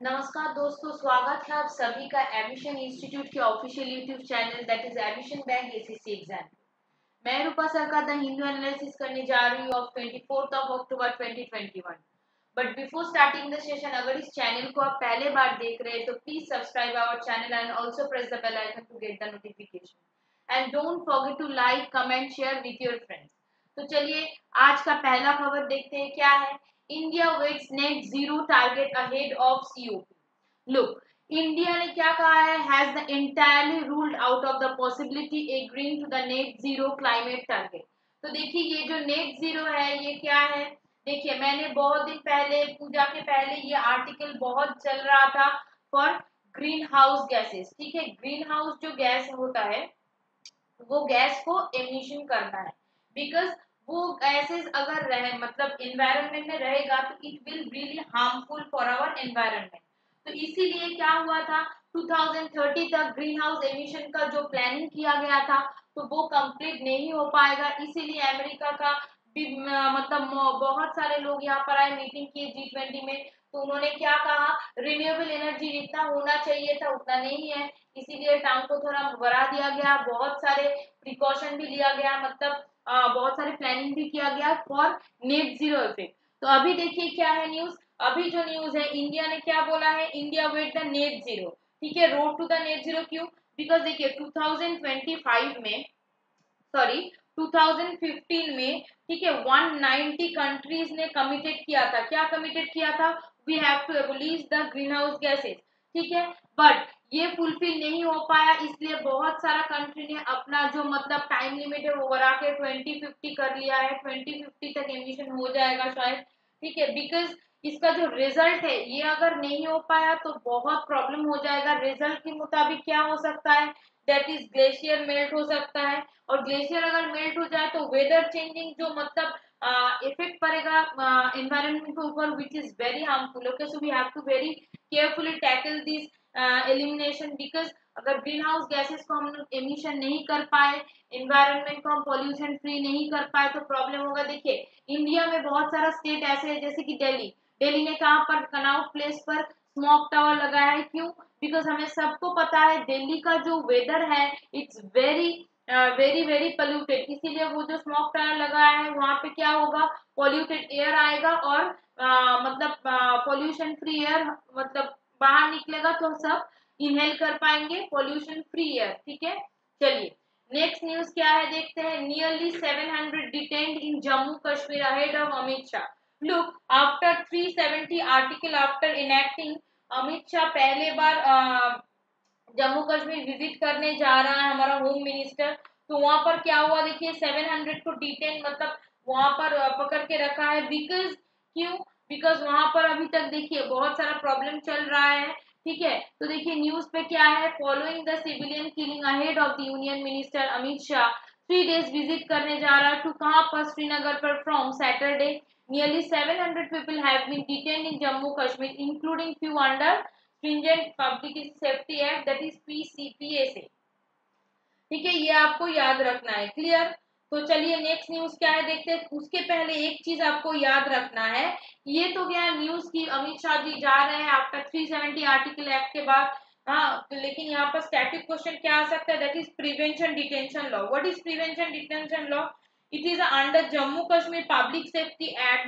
नमस्कार दोस्तों, स्वागत है आप सभी का एमिशन इंस्टीट्यूट के official YouTube channel that is Ambition bank SSC exam. मैं रूपा सरकार द हिंदू एनालिसिस करने जा रही हूँ of 24 October 2021। But before starting the session, अगर इस चैनल को आप पहले बार देख रहे हैं तो please subscribe our channel and also press the bell icon to get the notification and don't forget to like comment share with your friends. तो चलिए आज का पहला खबर देखते हैं क्या है। India weighs net zero target ahead of COP. Look, India ने क्या कहा है, has the entirely ruled out of the possibility agreeing to the net zero climate target. तो देखिए ये जो नेट जीरो है ये क्या है। देखिए मैंने बहुत दिन पहले, पूजा के पहले, ये आर्टिकल बहुत चल रहा था फॉर ग्रीन हाउस गैसेस। ठीक है, ग्रीन हाउस जो गैस होता है वो गैस को एमिशन करना है, बिकॉज वो गैसेस अगर रहे मतलब एनवायरनमेंट में रहेगा तो it will really harmful for our environment. तो इसीलिए क्या हुआ था, 2030 तक ग्रीन हाउस एमिशन का जो प्लानिंग किया गया था तो वो कंप्लीट नहीं हो पाएगा। इसीलिए अमेरिका का भी मतलब बहुत सारे लोग यहाँ पर आए, मीटिंग किए G20 में। तो उन्होंने क्या कहा, रिन्यूएबल एनर्जी जितना होना चाहिए था उतना नहीं है, इसीलिए टाइम को थोड़ा बढ़ा दिया गया। बहुत सारे प्रिकॉशन भी लिया गया, मतलब बहुत सारे प्लानिंग भी किया गया फॉर नेट जीरो इफेक्ट। तो अभी देखिए क्या है न्यूज। अभी जो न्यूज है, इंडिया ने क्या बोला है, India with the net zero. ठीक है, road to the net zero. क्यों? बिकॉज देखिए 2025 में, सॉरी 2015 में, ठीक है, 190 कंट्रीज ने कमिटेड किया था। क्या कमिटेड किया था? We have to abolish the green house gases. ठीक है, बट ये फुलफिल नहीं हो पाया, इसलिए बहुत सारा कंट्री ने अपना जो मतलब टाइम लिमिट है वो बढ़ा के 2050 कर लिया है। 2050 तक एमिशन हो जाएगा शायद। ठीक है, बिकॉज इसका जो रिजल्ट है ये अगर नहीं हो पाया तो बहुत प्रॉब्लम हो जाएगा। रिजल्ट के मुताबिक क्या हो सकता है, दैट इज ग्लेशियर मेल्ट हो सकता है। और ग्लेशियर अगर मेल्ट हो जाए तो वेदर चेंजिंग जो मतलब इफेक्ट पड़ेगा एनवायरनमेंट के ऊपर, which is very harmful. Okay, so we have to very carefully tackle this elimination, because अगर ग्रीन हाउस गैसेस को हम एमिशन नहीं कर पाए, एनवायरनमेंट को हम पॉल्यूशन फ्री नहीं कर पाए तो प्रॉब्लम होगा। देखिए इंडिया में बहुत सारा स्टेट ऐसे है, जैसे कि दिल्ली। दिल्ली ने कहाँ पर, कनॉट प्लेस पर स्मोक टावर लगाया है। क्यों? बिकॉज हमें सबको पता है दिल्ली का जो वेदर है it's very very very polluted, इसीलिए वो जो स्मोक टावर लगाया है वहां पे क्या होगा, पोल्यूटेड एयर आएगा और मतलब पोल्यूशन फ्री एयर मतलब बाहर निकलेगा तो सब इनहेल कर पाएंगे पोल्यूशन फ्री एयर। ठीक है, चलिए नेक्स्ट न्यूज क्या है देखते हैं। Nearly 700 detained in Jammu Kashmir ahead of Amit Shah. Look, after 370 article after enacting, Amit Shah पहले बार जम्मू कश्मीर विजिट करने जा रहा है, हमारा होम मिनिस्टर। तो वहां पर क्या हुआ देखिए, 700 को डिटेन मतलब वहां पर पकड़ के रखा है। बिकॉज क्यों? बिकॉज वहां पर अभी तक देखिए बहुत सारा प्रॉब्लम चल रहा है। ठीक है, तो देखिए न्यूज पे क्या है, following the civilian killing ahead of the union minister Amit Shah 3 days visit करने जा रहा है। टू कहां पर? श्रीनगर पर from Saturday. Nearly 700 people have been detained in Jammu Kashmir, including few under stringent Public Safety Act, that is PCPA से। ठीक है, ये आपको याद रखना है। क्लियर? तो चलिए नेक्स्ट न्यूज क्या है देखते हैं। उसके पहले एक चीज आपको याद रखना है, ये तो गया न्यूज की अमित शाह जी जा रहे हैं आफ्टर 370 आर्टिकल एक्ट के बाद। हाँ, तो लेकिन यहाँ पर स्टैटिक क्वेश्चन क्या आ सकता है, that is prevention detention law. What is prevention detention law? It is under Jammu Kashmir Public Safety Act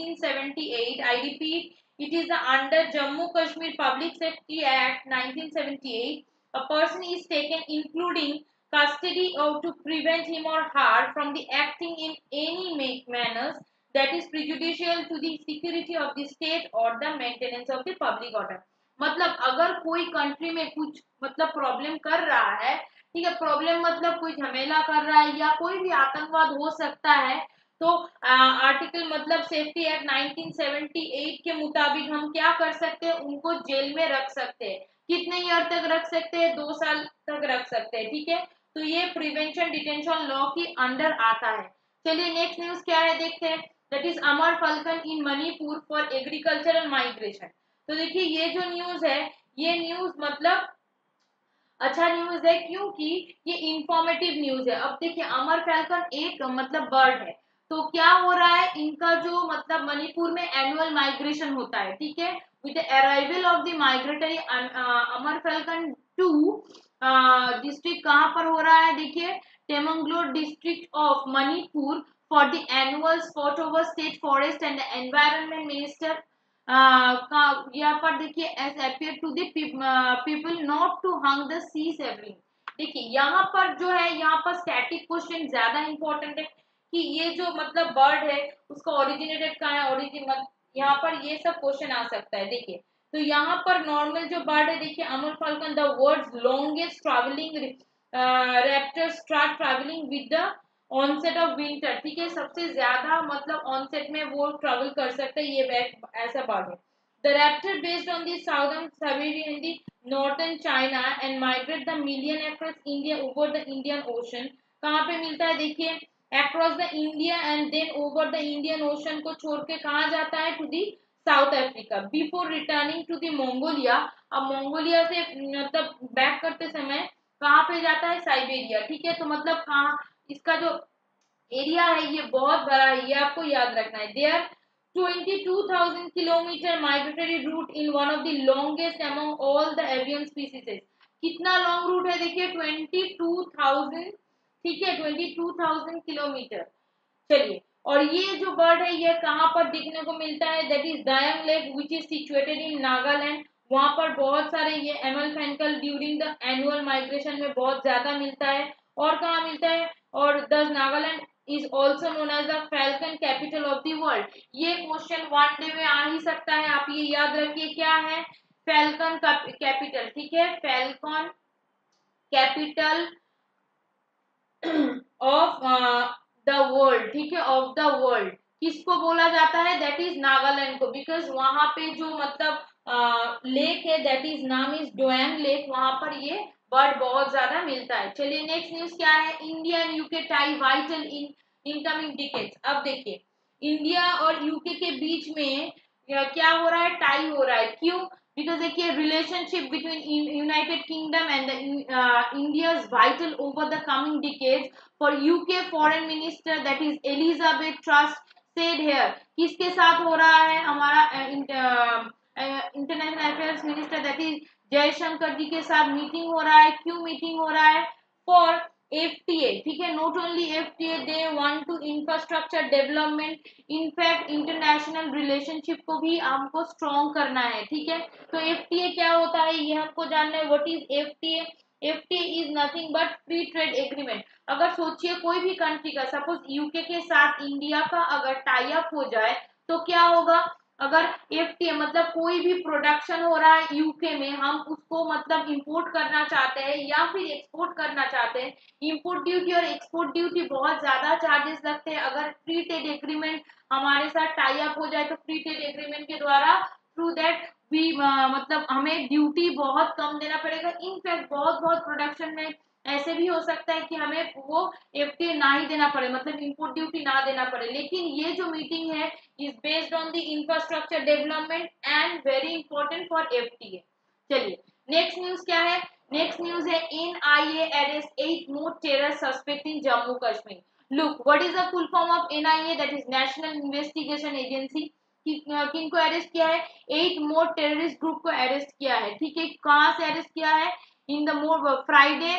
1978. I repeat, it is under Jammu Kashmir Public Safety Act 1978. A person is taken including custody or to prevent him or her from the acting in any manners that is prejudicial to the security of the state or the maintenance of the public order. मतलब अगर कोई country में कुछ मतलब problem कर रहा है, ठीक है, प्रॉब्लम मतलब कोई झमेला कर रहा है या कोई भी आतंकवाद हो सकता है, तो आर्टिकल मतलब सेफ्टी एक्ट 1978 के मुताबिक हम क्या कर सकते हैं, उनको जेल में रख सकते हैं। कितने ईयर तक रख सकते हैं? 2 साल तक रख सकते हैं। ठीक है, तो ये प्रिवेंशन डिटेंशन लॉ की अंडर आता है। चलिए नेक्स्ट न्यूज क्या है देखते हैं। That is Amur falcon in Manipur for agricultural migration. तो देखिए ये जो न्यूज है, ये न्यूज मतलब अच्छा न्यूज है, क्योंकि ये इंफॉर्मेटिव न्यूज है। अब देखिए अमर फैल्कन एक मतलब बर्ड है, तो क्या हो रहा है, इनका जो मतलब मणिपुर में एनुअल माइग्रेशन होता है, ठीक है, with the arrival of the migratory Amur falcon to district कहाँ पर हो रहा है, देखिए Tamenglong district of Manipur for the annual spot over state forest and environment minister का यहाँ पर देखिए as appear to the people not to hung the cease every. देखिए यहाँ पर जो है, यहाँ पर स्टैटिक क्वेश्चन ज्यादा इंपॉर्टेंट है कि ये जो मतलब बर्ड है उसका ओरिजिनेटेड कहाँ है, ओरिजिन यहाँ पर ये सब क्वेश्चन आ सकता है। देखिए तो यहाँ पर नॉर्मल जो बर्ड है, देखिए Amur falcon the world's longest travelling raptor start travelling with the onset of winter. ठीक है, सबसे ज्यादा मतलब ऑनसेट में वो ट्रैवल कर सकता है, ये ऐसा बर्ड है। The raptor based on the southern Siberia in the northern China and migrate the million across India over the Indian Ocean. कहाँ पे मिलता है, देखिए across the India and then over the Indian Ocean को छोड़ के कहाँ जाता है, to the South Africa before returning to the Mongolia. अब मंगोलिया से मतलब बैक करते समय कहाँ पे जाता है, साइबेरिया। ठीक है, तो मतलब कहाँ इसका जो एरिया है ये बहुत बड़ा है, ये आपको याद रखना है। There 22,000 kilometre migratory route in one of the longest among all the avian species. कितना लॉन्ग रूट है, देखिए 22,000। ठीक है, 22,000 किलोमीटर। चलिए, और ये जो बर्ड है ये कहाँ पर दिखने को मिलता है, that is Doyang lake which is situated in Nagaland. वहां पर बहुत सारे ये Amur falcon during the annual migration में बहुत ज्यादा मिलता है। और कहाँ मिलता है, और thus Nagaland is also known as the falcon capital of the world. ये क्वेश्चन वन डे में आ ही सकता है, आप ये याद रखिए क्या है, फैल्कन कैपिटल। ठीक है, falcon capital of the world. ठीक है, ऑफ द वर्ल्ड किसको बोला जाता है, दैट इज नागालैंड को, बिकॉज वहां पे जो मतलब लेक है दैट इज नाम इज डोयांग लेक, वहां पर ये बर्ड बहुत ज्यादा मिलता है। चलिए नेक्स्ट न्यूज क्या है, India and UK tie vital in incoming decades. अब देखिए इंडिया और यूके के बीच में क्या हो रहा है, टाई हो रहा है, क्यों, बिकॉज देखिए relationship between United Kingdom and India is vital over the coming decades for UK foreign minister that is Elizabeth Truss said here. किसके साथ हो रहा है, हमारा international affairs minister that is Jaishankar ji के साथ मीटिंग हो रहा है। क्यों मीटिंग हो रहा है, फॉर FTA। ठीक है, not only FTA, they want to infrastructure development, in fact international relationship को भी हमको स्ट्रॉन्ग करना है। ठीक है, तो FTA क्या होता है ये हमको जानना है, what is FTA। FTA is nothing but free trade agreement. अगर सोचिए कोई भी कंट्री का, सपोज यूके के साथ इंडिया का अगर टाई अप हो जाए तो क्या होगा, अगर FTA मतलब कोई भी प्रोडक्शन हो रहा है यूके में, हम उसको मतलब इंपोर्ट करना चाहते हैं या फिर एक्सपोर्ट करना चाहते हैं, इंपोर्ट ड्यूटी और एक्सपोर्ट ड्यूटी बहुत ज्यादा चार्जेस लगते हैं। अगर फ्री ट्रेड एग्रीमेंट हमारे साथ टाई अप हो जाए तो फ्री ट्रेड एग्रीमेंट के द्वारा थ्रू दैट भी मतलब हमें ड्यूटी बहुत कम देना पड़ेगा। इनफैक्ट बहुत बहुत प्रोडक्शन में ऐसे भी हो सकता है कि हमें वो FTA ना ही देना पड़े, मतलब इंपोर्ट ड्यूटी ना देना पड़े। लेकिन ये जो मीटिंग है is based on the infrastructure development and very important for FTA। चलिए नेक्स्ट न्यूज क्या है, नेक्स्ट न्यूज है NIA arrest 8 more terror suspect in Jammu Kashmir। Look, what is the full form of NIA, that is National Investigation Agency। किनको arrest किया है, 8 more terrorist group को arrest किया है। ठीक है, कहां से अरेस्ट किया है, in the more Friday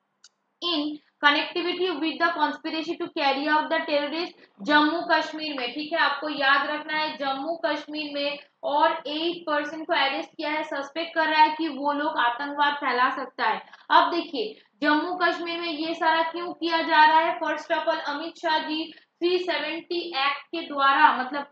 in connectivity with the conspiracy to carry out the terrorist Jammu Kashmir में। ठीक है, आपको याद रखना है जम्मू कश्मीर में, और 8 पर्सन को अरेस्ट किया है, सस्पेक्ट कर रहा है कि वो लोग आतंकवाद फैला सकता है। अब देखिए जम्मू कश्मीर में ये सारा क्यों किया जा रहा है, first of all Amit Shah ji 370 act के द्वारा, मतलब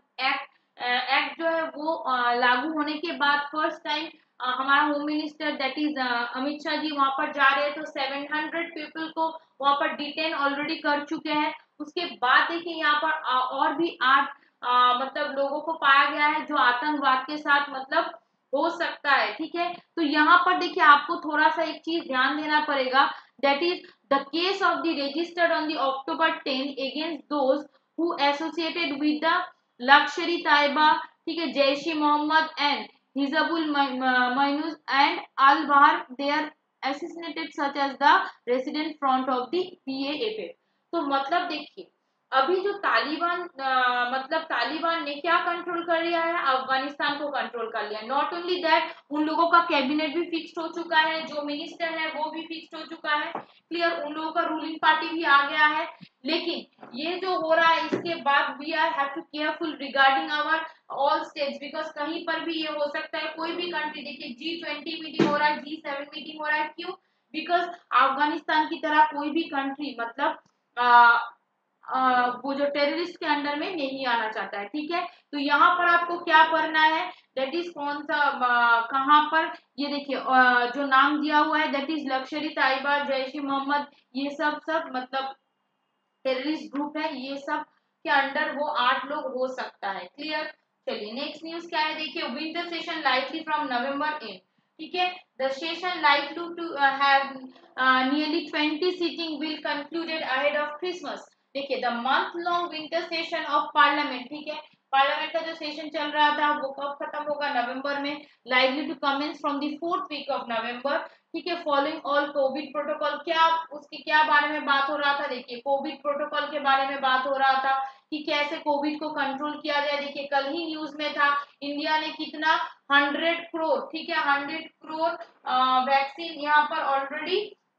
एक्ट जो है वो लागू होने के बाद फर्स्ट टाइम हमारा home minister that is Amit Shah ji वहां पर जा रहे हैं, तो 700 पीपल को वहां पर डिटेन ऑलरेडी कर चुके हैं। उसके बाद देखिए यहाँ पर और भी 8 मतलब लोगों को पाया गया है जो आतंकवाद के साथ मतलब हो सकता है। ठीक है, तो यहाँ पर देखिए आपको थोड़ा सा एक चीज ध्यान देना पड़ेगा, that is the case of the registered on the October 10 against those who associated with the Lashkar Taiba. ठीक है, Jaish e Mohammed and Hizbul Mainuz and Al-Bahr, they are assassinated such as the resident front of the PAFF। तो मतलब देखिए अभी जो तालिबान मतलब तालिबान ने क्या कंट्रोल कर लिया है, अफगानिस्तान को कंट्रोल कर लिया। नॉट ओनली दैट, उन लोगों का कैबिनेट भी फिक्स्ड हो चुका है, जो मिनिस्टर है वो भी फिक्स्ड हो चुका है, क्लियर, उन लोगों का रूलिंग पार्टी भी आ गया है। लेकिन ये जो हो रहा है इसके बाद we are have to careful regarding our all states, because कहीं पर भी ये हो सकता है, कोई भी कंट्री, देखिए G20 मीटिंग हो रहा है, G7 मीटिंग हो रहा है, क्यों? बिकॉज अफगानिस्तान की तरह कोई भी कंट्री मतलब वो जो टेररिस्ट के अंडर में नहीं आना चाहता है, ठीक है। तो यहाँ पर आपको क्या करना है, दैट इज कौन सा कहाँ पर, ये देखिए जो नाम दिया हुआ है दैट इज लश्कर ए तैयबा, जैश ए मोहम्मद, ये सब सब मतलब टेररिस्ट ग्रुप है, ये सब के अंडर वो 8 लोग हो सकता है, क्लियर। चलिए नेक्स्ट न्यूज क्या है, देखिए winter session likely from November end, ठीक है। The session likely to have nearly 20 sitting will concluded ahead of Christmas. देखिए the month long winter session of parliament, ठीक है, पार्लियामेंट का जो सेशन चल रहा था वो कब खत्म होगा, नवंबर में, likely to commence from the 4th week of November, ठीक है। फॉलोइंग ऑल कोविड प्रोटोकॉल, क्या उसके क्या बारे में बात हो रहा था, देखिए कोविड प्रोटोकॉल के बारे में बात हो रहा था कि कैसे कोविड को कंट्रोल किया जाए। देखिए कल ही न्यूज में था, इंडिया ने कितना 100 करोड़, ठीक है, 100 करोड़ वैक्सीन यहाँ पर ऑलरेडी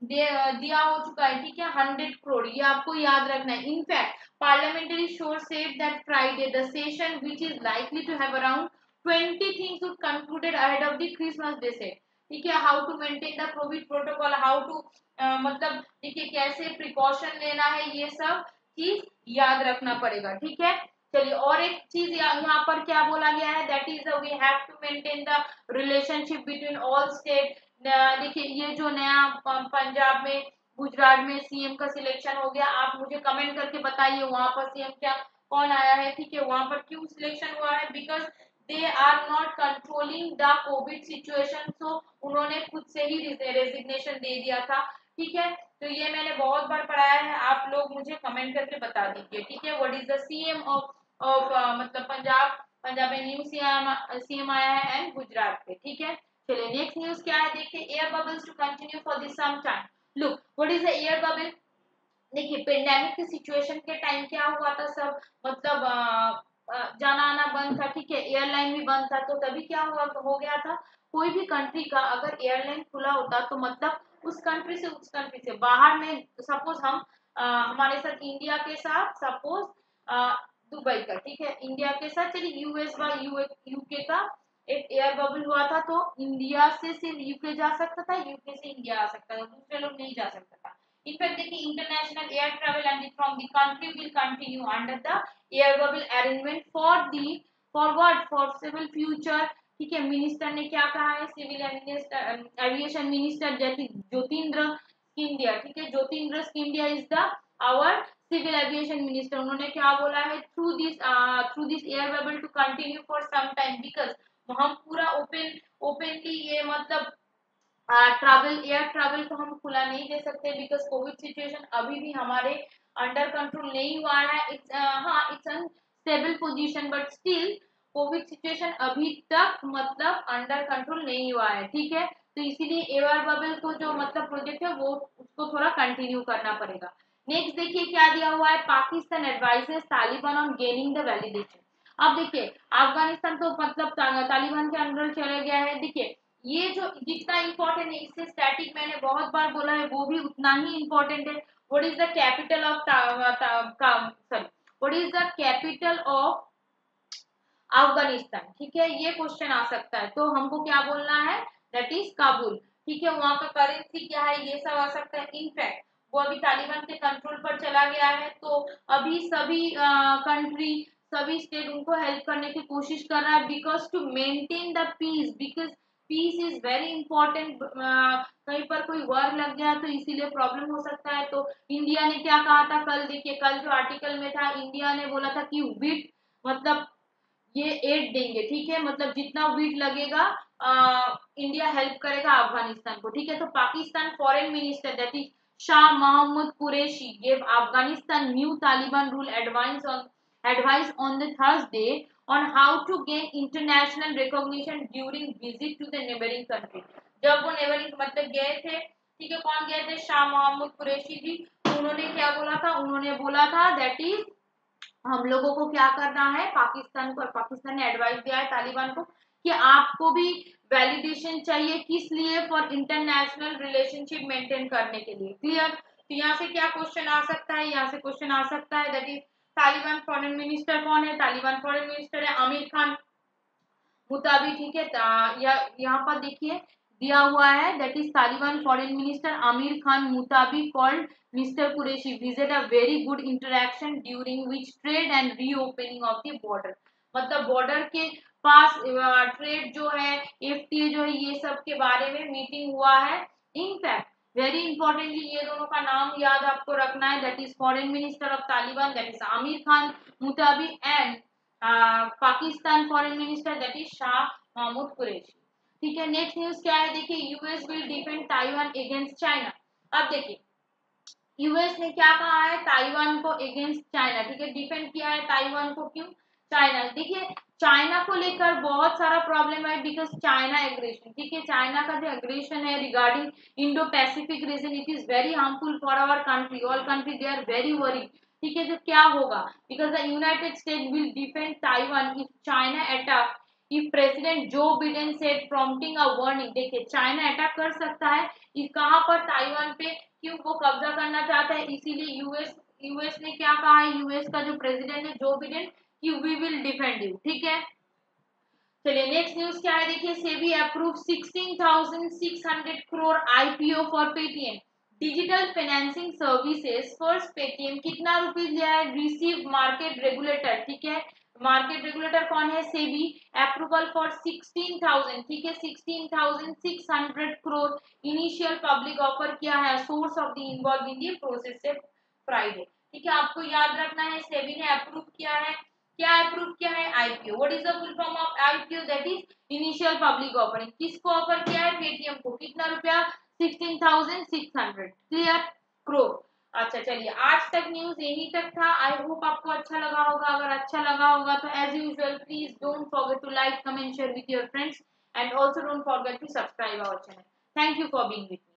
दिया हो चुका है, ठीक है, 100 करोड़, ये आपको याद रखना है। In fact parliamentary source said that Friday the session, which is likely to have around 20 things, would concluded ahead of the Christmas day set, ठीक है। How to maintain the covid protocol, how to मतलब देखिए कैसे precaution लेना है, ये सब चीज याद रखना पड़ेगा, ठीक है। चलिए और एक चीज यहाँ पर क्या बोला गया है, that is we have to maintain the relationship between all state. देखिए ये जो नया पंजाब में, गुजरात में सीएम का सिलेक्शन हो गया, आप मुझे कमेंट करके बताइए वहां पर सीएम क्या कौन आया है, ठीक है, वहां पर क्यों सिलेक्शन हुआ है, because they are not controlling the covid situation, so उन्होंने खुद से ही रेजिग्नेशन दे दिया था, ठीक है। तो ये मैंने बहुत बार पढ़ाया है, आप लोग मुझे कमेंट करके बता दीजिए, ठीक है। What is the CM of मतलब पंजाब में न्यू सीएम आया है एंड गुजरात पे, ठीक है। चलिए नेक्स्ट न्यूज क्या है, देखिए air bubbles to continue for this some time. Look what is the air bubble, देखिए पेंडेमिक की सिचुएशन के टाइम क्या हुआ था, सब मतलब जाना आना बंद था, ठीक है, एयरलाइन भी बंद था, तो तभी क्या हुआ हो गया था, कोई भी कंट्री का अगर एयरलाइन खुला होता तो मतलब उस कंट्री से बाहर में, सपोज हम हमारे साथ इंडिया के साथ सपोज दुबई का, ठीक है, इंडिया के साथ चलिए यूएस व यूके का एक एयर बबल हुआ था, तो इंडिया से सिर्फ यूके जा सकता था, यूके से इंडिया आ सकता था, दूसरे लोग नहीं जा सकता था। In fact, the international air travel and from the country will continue under the air bubble arrangement for what, for civil future, ठीक है। मिनिस्टर ने क्या कहा है, civil aviation minister Jyotindra Scindia, ठीक है, Jyotindra Scindia is the our civil aviation minister, उन्होंने क्या बोला है, through this air bubble to continue for some time, because हम पूरा ओपनली ये मतलब ट्रैवल एयर ट्रैवल को हम खुला नहीं दे सकते, बिकॉज कोविड सिचुएशन अभी भी हमारे अंडर कंट्रोल नहीं हुआ है। इट्स हाँ it's unstable position, but still Covid situation अभी तक मतलब अंडर कंट्रोल नहीं हुआ है, ठीक है। तो इसीलिए एयर बबल को जो मतलब प्रोजेक्ट है वो उसको थोड़ा कंटिन्यू करना पड़ेगा। नेक्स्ट देखिए क्या दिया हुआ है, Pakistan advises Taliban on gaining the validation. अब देखिए अफगानिस्तान तो मतलब तालिबान के अंडर चला गया है, देखिए ये जो जितना इंपॉर्टेंट है, इससे स्टैटिक मैंने बहुत बार बोला है वो भी उतना ही इंपॉर्टेंट है। What is the capital of sorry what is the capital of Afghanistan, ठीक है, ये क्वेश्चन आ सकता है, तो हमको क्या बोलना है, दैट इज काबुल, ठीक है। वहां का करेंसी क्या है, ये सब आ सकता है। इनफैक्ट वो अभी तालिबान के कंट्रोल पर चला गया है, तो अभी सभी कंट्री सभी स्टेट उनको हेल्प करने की कोशिश कर रहा है, because to maintain the peace, because peace is very important. कहीं पर कोई वॉर लग गया तो इसीलिए प्रॉब्लम हो सकता है। तो इंडिया ने क्या कहा था कल, देखिए कल जो आर्टिकल में था, इंडिया ने बोला था कि विट मतलब ये एड देंगे, ठीक है, मतलब जितना वीट लगेगा इंडिया हेल्प करेगा अफगानिस्तान को, ठीक है। तो Pakistan foreign minister that is Shah Mahmood Qureshi gave Afghanistan new Taliban rule advice on the Thursday on how to gain international recognition during visit to the neighboring country। जब वो नेबरिंग मतलब गए थे, ठीक है, कौन गए थे, शाह महमूद कुरैशी जी, तो उन्होंने क्या बोला था, उन्होंने बोला था दैट इज हम लोगों को क्या करना है, पाकिस्तान ने एडवाइस दिया है तालिबान को कि आपको भी वैलिडेशन चाहिए, किस लिए, फॉर इंटरनेशनल रिलेशनशिप मेंटेन करने के लिए। क्लियर। तो यहाँ से क्या क्वेश्चन आ सकता है, यहाँ से क्वेश्चन आ सकता है that is Taliban foreign minister कौन है, तालिबान फॉरेन मिनिस्टर है आमिर खान मुताबिक। ठीक है, यहाँ पर देखिए दिया हुआ है that is Taliban foreign minister Amir Khan Muttaqi called mister Qureshi visit a very good interaction during which trade and reopening of the border. मतलब बॉर्डर के पास ट्रेड जो है, एफटीए जो है, ये सब के बारे में मीटिंग हुआ है। इनफैक्ट वेरी इंपॉर्टेंटली ये दोनों का नाम याद आपको रखना है, that is foreign minister of Taliban that is Amir Khan Muttaqi and Pakistan foreign minister that is Shah Mahmood Qureshi. ठीक है, नेक्स्ट न्यूज क्या है, देखिए US will defend Taiwan against China. अब देखिए यूएस ने क्या कहा है ताइवान को अगेंस्ट चाइना। ठीक है, डिफेंड किया है ताइवान को, क्यों, चाइना। देखिए चाइना को लेकर बहुत सारा प्रॉब्लम है बिकॉज चाइना एग्रेशन। ठीक है, चाइना का जो एग्रेशन है regarding Indo Pacific region it is very harmful for our country, all country they are very worried. ठीक है, तो क्या होगा, because the United State will defend Taiwan if China attack, if president Joe Biden said prompting a warning. देखिए China attack कर सकता है कहां पर, ताइवान पे, क्यों, वो कब्जा करना चाहता है, इसीलिए यूएस ने क्या कहा है, यूएस का जो प्रेसिडेंट है जो बिडेन कि वी विल डिफेंड यू। ठीक है, चलिए नेक्स्ट न्यूज क्या है, देखिए SEBI approve 16,600 crore IPO for Paytm digital financing services. First Paytm कितना रुपीज लिया है, रिसीव मार्केट रेगुलेटर। ठीक है, मार्केट रेगुलेटर कौन है, सेबी, अप्रूवल फॉर 16,000। ठीक है, 16,600 करोड़ इनिशियल पब्लिक ऑफर किया है, source of the involve in the process से फ्राइडे। ठीक है, आपको याद रखना है सेबी ने अप्रूव किया है, क्या अप्रूव किया है, IPO. What is the full form of IPO, that is initial public offering. किसको ऑफर किया है, पेटीएम को, कितना रुपया, 16,600 क्लियर करोड़। अच्छा चलिए आज तक न्यूज यही तक था। आई होप आपको अच्छा लगा होगा, अगर अच्छा लगा होगा तो as usual please don't forget to like comment share with your friends and also don't forget to subscribe our channel. Thank you for being with me.